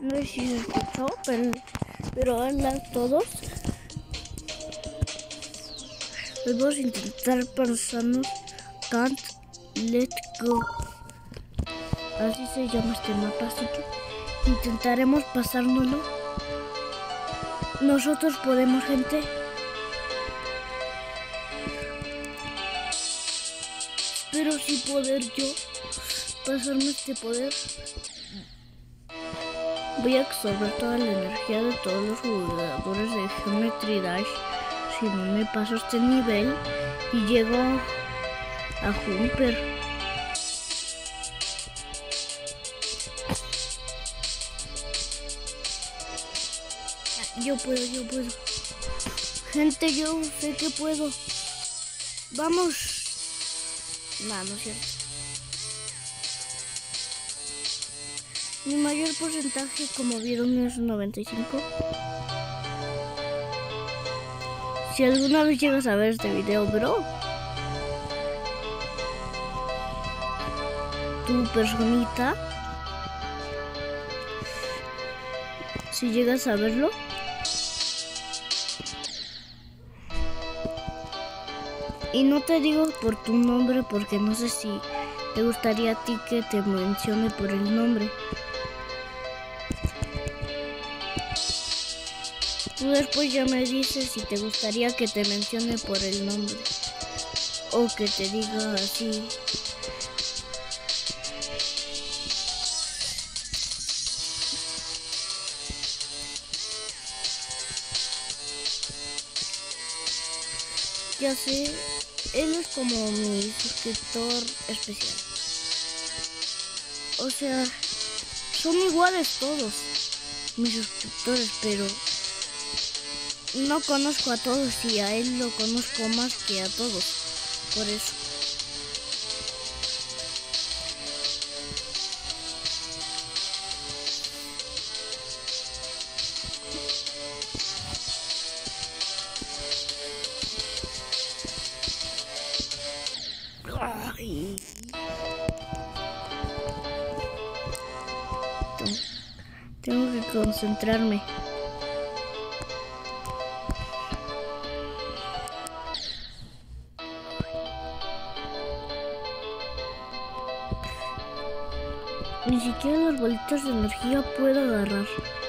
No sé si se escuchó, pero hola a todos. Hoy vamos a intentar pasarnos Can't Let Go. Así se llama este mapa, así que intentaremos pasárnoslo. Nosotros podemos, gente. Espero sí poder yo pasarme este poder. Voy a absorber toda la energía de todos los jugadores de Geometry Dash. Si no me paso este nivel y llego a Jumper. Yo puedo. Gente, yo sé que puedo. Vamos. No, no es cierto. Mi mayor porcentaje, como vieron, es 95. Si alguna vez llegas a ver este video, bro, tu personita, si llegas a verlo, y no te digo por tu nombre porque no sé si te gustaría a ti que te mencione por el nombre. Tú después ya me dices si te gustaría que te mencione por el nombre o que te diga así. Ya sé, él es como mi suscriptor especial. O sea, son iguales todos mis suscriptores, pero no conozco a todos y a él lo conozco más que a todos, por eso. Ay. Tengo que concentrarme. Ni siquiera las bolitas de energía puedo agarrar.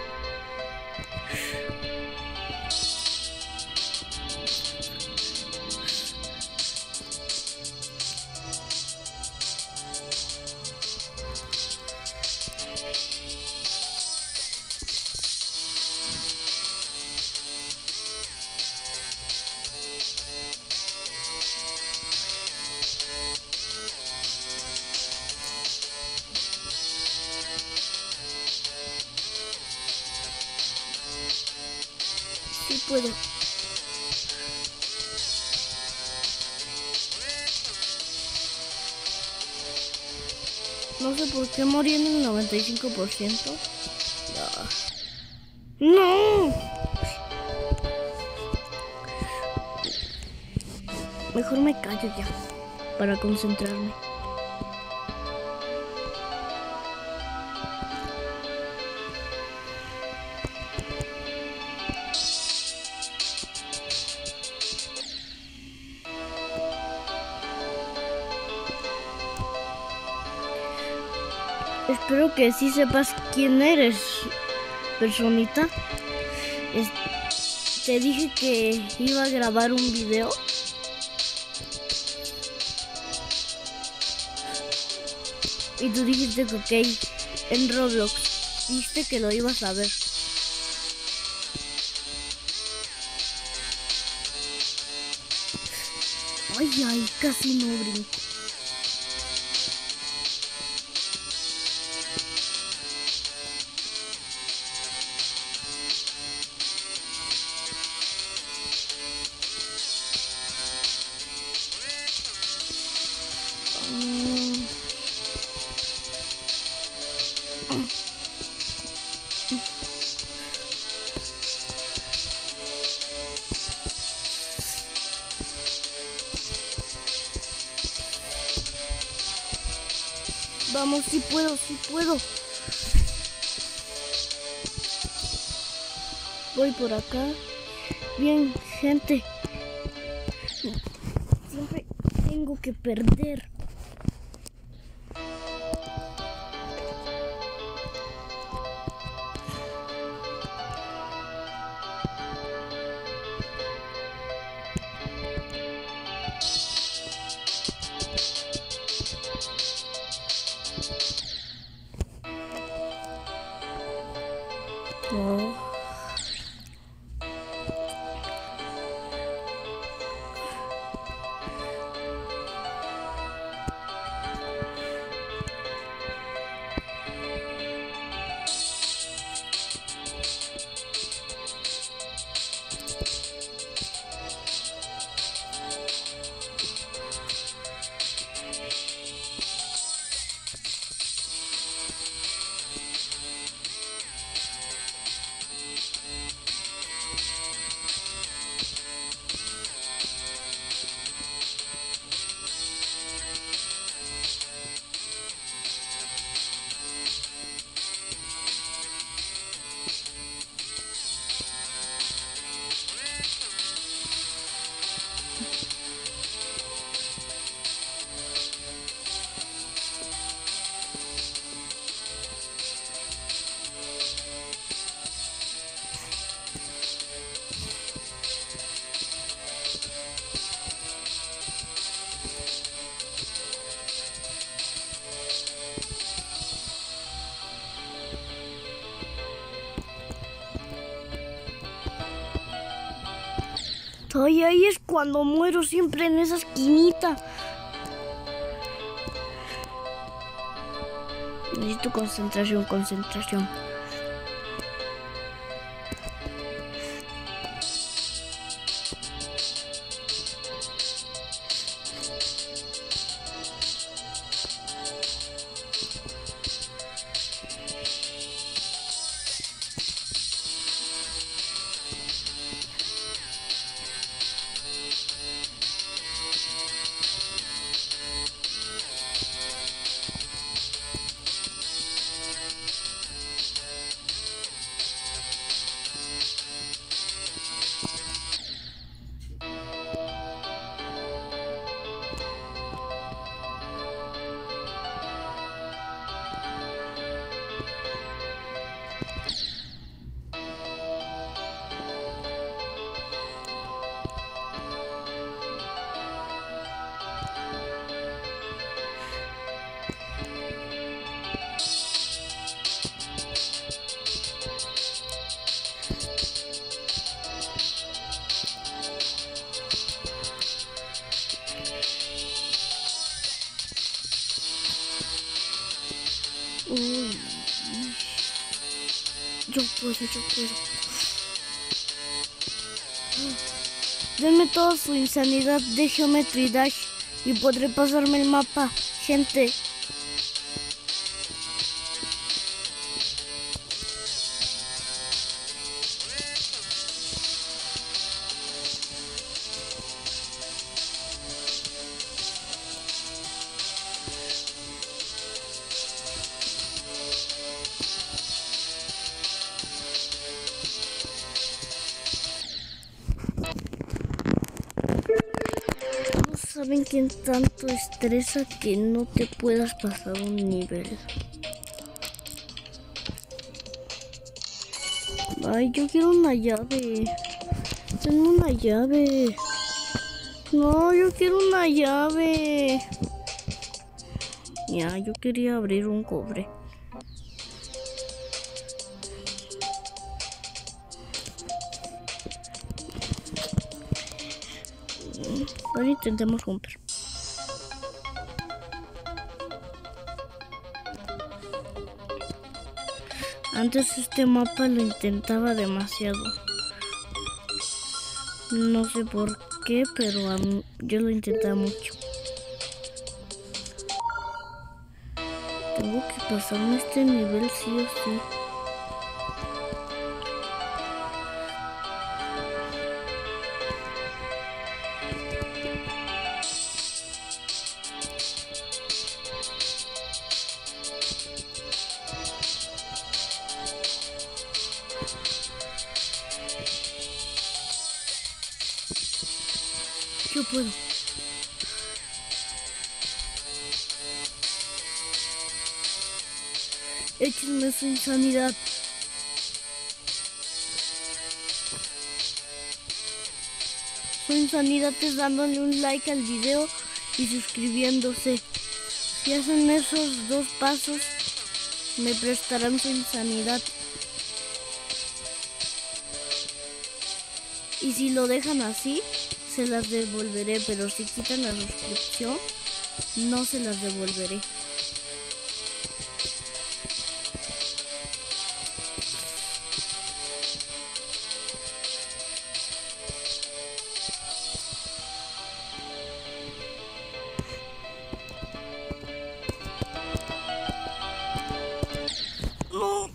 Sí puedo. No sé por qué morí en el 95%. ¡No! Mejor me callo ya, para concentrarme. Espero que sí sepas quién eres, personita. Te dije que iba a grabar un video. Y tú dijiste que ok, en Roblox. Dijiste que lo ibas a ver. Ay, casi no brinco. Vamos, sí puedo. Voy por acá. Bien, gente. Siempre tengo que perder. Oh. Ay, ahí es cuando muero, siempre en esa esquinita. Necesito concentración, concentración. Yo puedo. Denme toda su insanidad de Geometry Dash y podré pasarme el mapa, gente. ¿Saben quién tanto estresa que no te puedas pasar un nivel? Ay, yo quiero una llave. Tengo una llave. No, yo quiero una llave. Ya, yo quería abrir un cofre. Ahora intentemos romper. Antes este mapa lo intentaba demasiado. No sé por qué, pero yo lo intentaba mucho. Tengo que pasarme este nivel sí o sí. Yo puedo. Échenme su insanidad. Su insanidad es dándole un like al video y suscribiéndose. Si hacen esos 2 pasos, me prestarán su insanidad. Y si lo dejan así, se las devolveré, pero si quitan la suscripción, no se las devolveré. No.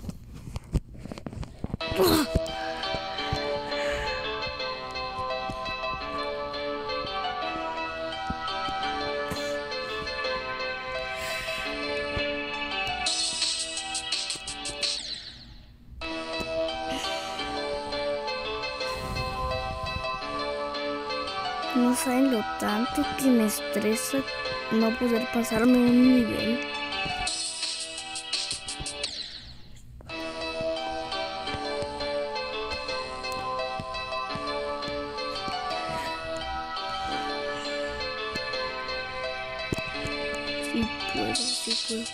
No saben lo tanto que me estresa no poder pasarme un nivel. Sí puedo, sí puedo.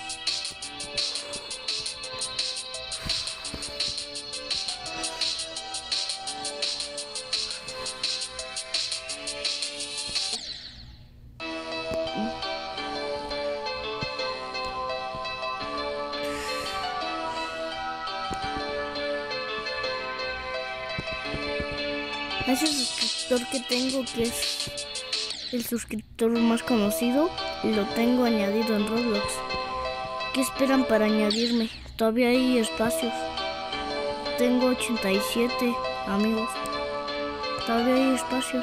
Ese suscriptor que tengo, que es el suscriptor más conocido, lo tengo añadido en Roblox. ¿Qué esperan para añadirme? Todavía hay espacios. Tengo 87 amigos. Todavía hay espacios.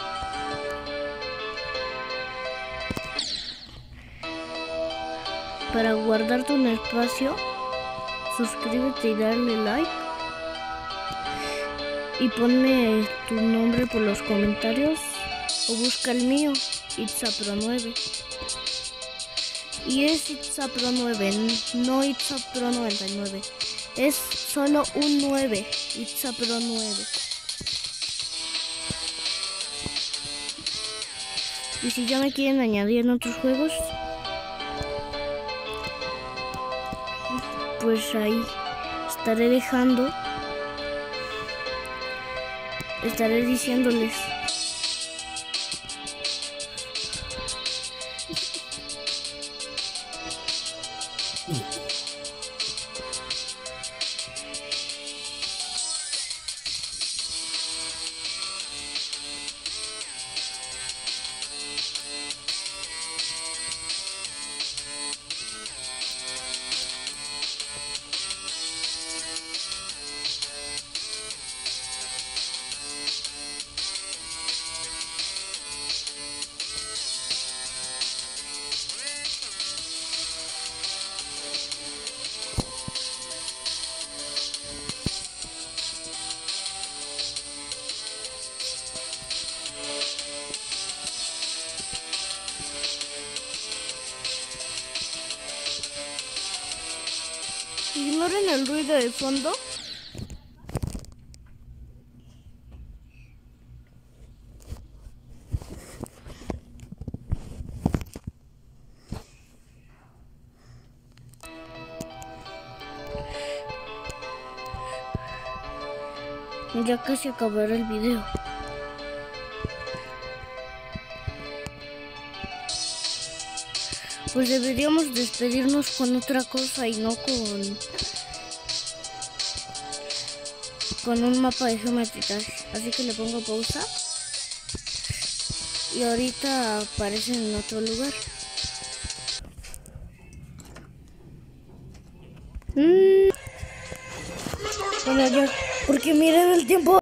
Para guardarte un espacio, suscríbete y darle like. Y ponme tu nombre por los comentarios o busca el mío, Itzapro9. Y es Itzapro9, no Itzapro99. Es solo un 9, Itzapro9. Y si ya me quieren añadir en otros juegos, pues ahí estaré diciéndoles. Ignoren el ruido de fondo. Ya casi acabará el video. Pues deberíamos despedirnos con otra cosa y no con un mapa de Geometry Dash. Así que le pongo pausa y ahorita aparece en otro lugar. Bueno, ya, porque miren el tiempo.